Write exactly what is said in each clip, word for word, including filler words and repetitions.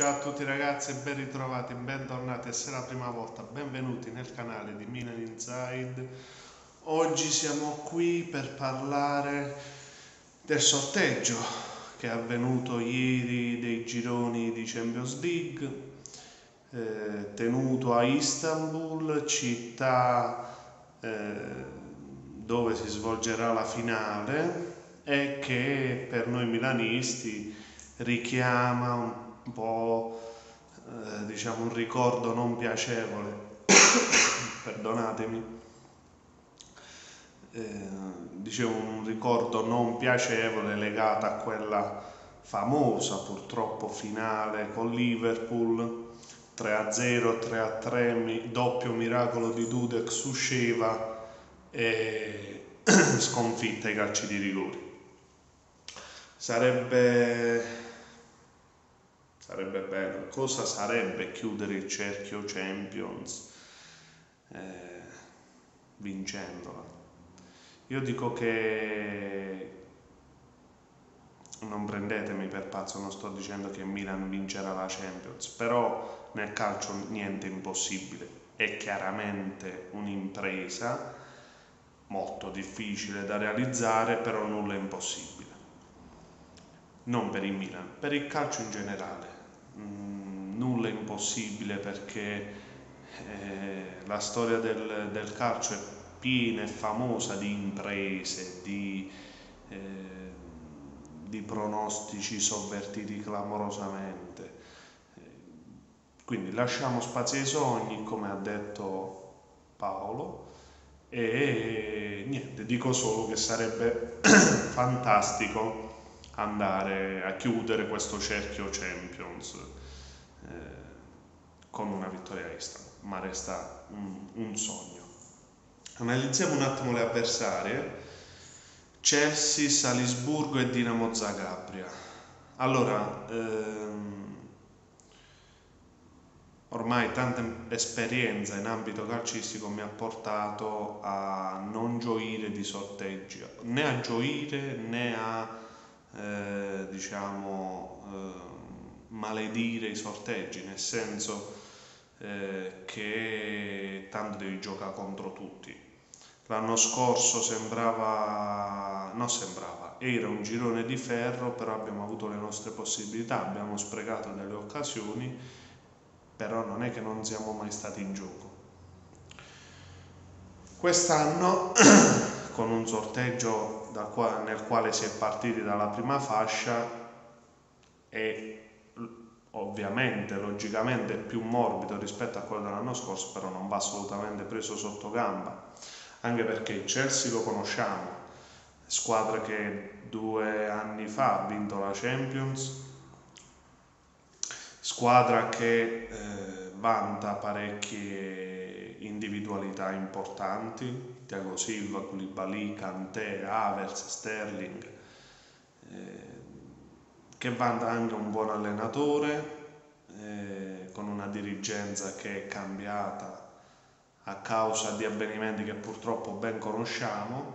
Ciao a tutti ragazzi e ben ritrovati, bentornati e se è la prima volta benvenuti nel canale di Milan Inside. Oggi siamo qui per parlare del sorteggio che è avvenuto ieri dei gironi di Champions League, eh, tenuto a Istanbul, città eh, dove si svolgerà la finale e che per noi milanisti richiama un un po' eh, diciamo un ricordo non piacevole perdonatemi eh, dicevo un ricordo non piacevole legato a quella famosa purtroppo finale con Liverpool tre a zero, tre a tre, mi, doppio miracolo di Dudek su Sheva e sconfitta ai calci di rigore. Sarebbe Sarebbe bello. Cosa sarebbe chiudere il cerchio Champions eh, vincendola? Io dico che non prendetemi per pazzo, non sto dicendo che Milan vincerà la Champions, però nel calcio niente è impossibile. È chiaramente un'impresa molto difficile da realizzare, però nulla è impossibile. Non per il Milan, per il calcio in generale. Mm, nulla è impossibile perché eh, la storia del, del calcio è piena e famosa di imprese, di, eh, di pronostici sovvertiti clamorosamente. Quindi lasciamo spazio ai sogni, come ha detto Paolo, e niente, dico solo che sarebbe fantastico andare a chiudere questo cerchio Champions eh, con una vittoria a Istanbul, ma resta un, un sogno. Analizziamo un attimo le avversarie: Chelsea, Salisburgo e Dinamo Zagabria. Allora, ehm, ormai tanta esperienza in ambito calcistico mi ha portato a non gioire di sorteggi, né a gioire né a eh, diciamo eh, maledire i sorteggi, nel senso eh, che tanto devi giocare contro tutti. L'anno scorso sembrava, no sembrava, era un girone di ferro, però abbiamo avuto le nostre possibilità, abbiamo sprecato delle occasioni, però non è che non siamo mai stati in gioco. Quest'anno con un sorteggio da qua, nel quale si è partiti dalla prima fascia e ovviamente, logicamente più morbido rispetto a quello dell'anno scorso, però non va assolutamente preso sotto gamba, anche perché il Chelsea lo conosciamo, squadra che due anni fa ha vinto la Champions, squadra che eh, vanta parecchie individualità importanti, Thiago Silva, Koulibaly, Kanté, Havertz, Sterling, eh, che vanta anche un buon allenatore, eh, con una dirigenza che è cambiata a causa di avvenimenti che purtroppo ben conosciamo.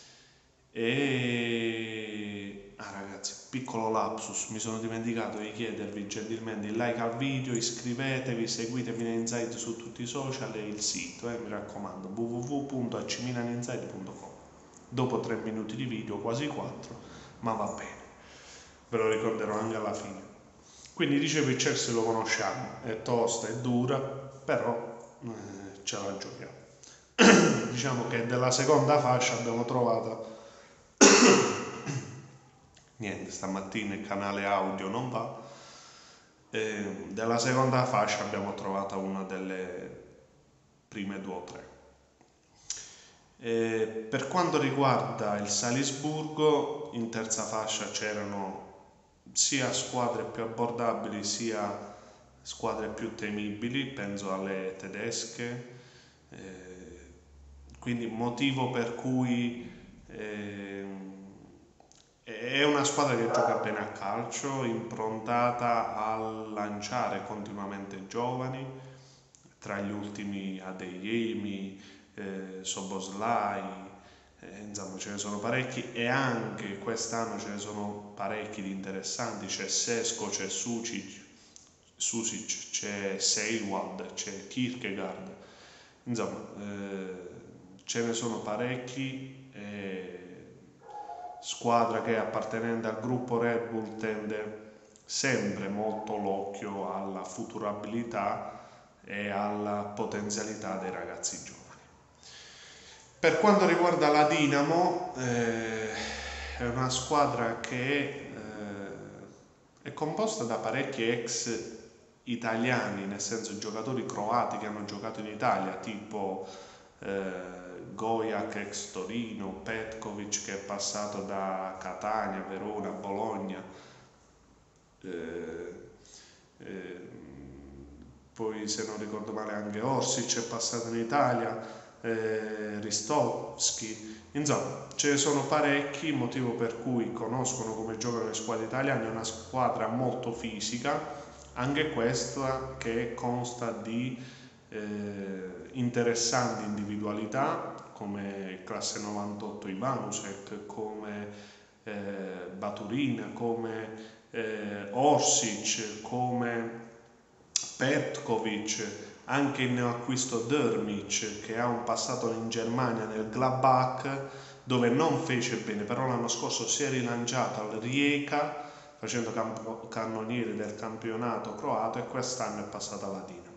E ah ragazzi, piccolo lapsus, mi sono dimenticato di chiedervi gentilmente il like al video, iscrivetevi, seguitemi in Inside su tutti i social e il sito, eh, mi raccomando, w w w punto a c milan inside punto com. Dopo tre minuti di video, quasi quattro, ma va bene, ve lo ricorderò anche alla fine. Quindi dicevo, il Chelsea lo conosciamo, è tosta, è dura, però eh, ce la giochiamo. Diciamo che della seconda fascia abbiamo trovato niente, stamattina il canale audio non va, e della seconda fascia abbiamo trovato una delle prime due o tre. E per quanto riguarda il Salisburgo, in terza fascia c'erano sia squadre più abbordabili sia squadre più temibili, penso alle tedesche, eh, quindi motivo per cui eh, è una squadra che gioca bene a calcio, improntata a lanciare continuamente giovani, tra gli ultimi Adeyemi, eh, Soboslai, eh, insomma ce ne sono parecchi, e anche quest'anno ce ne sono parecchi di interessanti, c'è Sesco, c'è Sucic, Susic, c'è Seilwald, c'è Kierkegaard, insomma eh, ce ne sono parecchi. Eh, squadra che appartenente al gruppo Red Bull tende sempre molto l'occhio alla futurabilità e alla potenzialità dei ragazzi giovani. Per quanto riguarda la Dinamo, eh, è una squadra che eh, è composta da parecchi ex italiani, nel senso giocatori croati che hanno giocato in Italia, tipo eh, Gojak ex Torino, Petkovic che è passato da Catania, Verona, Bologna, eh, eh, poi se non ricordo male anche Orsic è passato in Italia, eh, Ristovski, insomma ce ne sono parecchi, motivo per cui conoscono come giocano le squadre italiane. È una squadra molto fisica, anche questa che consta di eh, interessanti individualità come classe novantotto Ivanusek, come eh, Baturin, come eh, Orsic, come Petkovic, anche in acquisto Drmic che ha un passato in Germania nel Gladbach dove non fece bene, però l'anno scorso si è rilanciato al Rijeka facendo camp- cannoniere del campionato croato e quest'anno è passato alla Dinamo.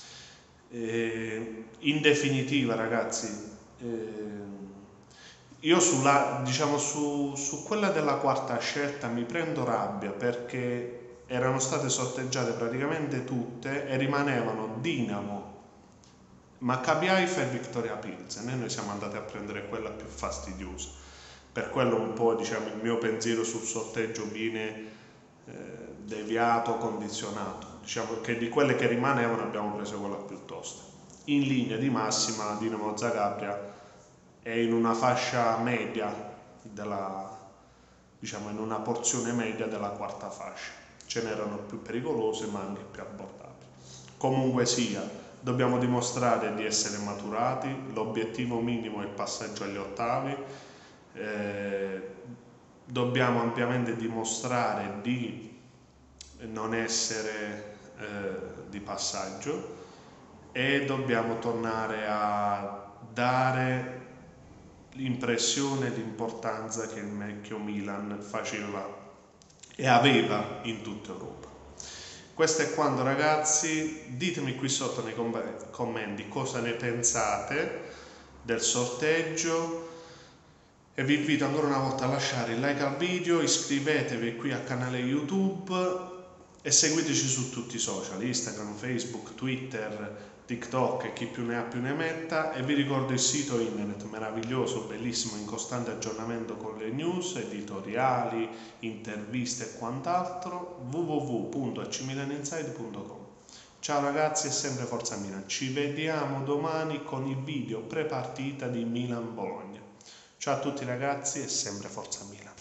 Eh, in definitiva ragazzi, eh, io sulla, diciamo, su, su quella della quarta scelta mi prendo rabbia perché erano state sorteggiate praticamente tutte e rimanevano Dinamo, Maccabi Haifa e Viktoria Pilsen e noi siamo andati a prendere quella più fastidiosa. Per quello un po', diciamo, il mio pensiero sul sorteggio viene eh, deviato, condizionato. Diciamo che di quelle che rimanevano abbiamo preso quella più tosta. In linea di massima la Dinamo Zagabria è in una fascia media della, diciamo in una porzione media della quarta fascia. Ce n'erano più pericolose ma anche più abbordabili. Comunque sia, dobbiamo dimostrare di essere maturati, l'obiettivo minimo è il passaggio agli ottavi, eh, dobbiamo ampiamente dimostrare di non essere eh, di passaggio e dobbiamo tornare a dare l'impressione e l'importanza che il vecchio Milan faceva e aveva in tutta Europa. Questo è quanto ragazzi, ditemi qui sotto nei commenti cosa ne pensate del sorteggio e vi invito ancora una volta a lasciare il like al video, iscrivetevi qui al canale YouTube e seguiteci su tutti i social, Instagram, Facebook, Twitter, TikTok e chi più ne ha più ne metta, e vi ricordo il sito internet meraviglioso, bellissimo, in costante aggiornamento con le news, editoriali, interviste e quant'altro, w w w punto a c milan inside punto com. Ciao ragazzi e sempre Forza Milan, ci vediamo domani con il video pre-partita di Milan-Bologna. Ciao a tutti ragazzi e sempre Forza Milan.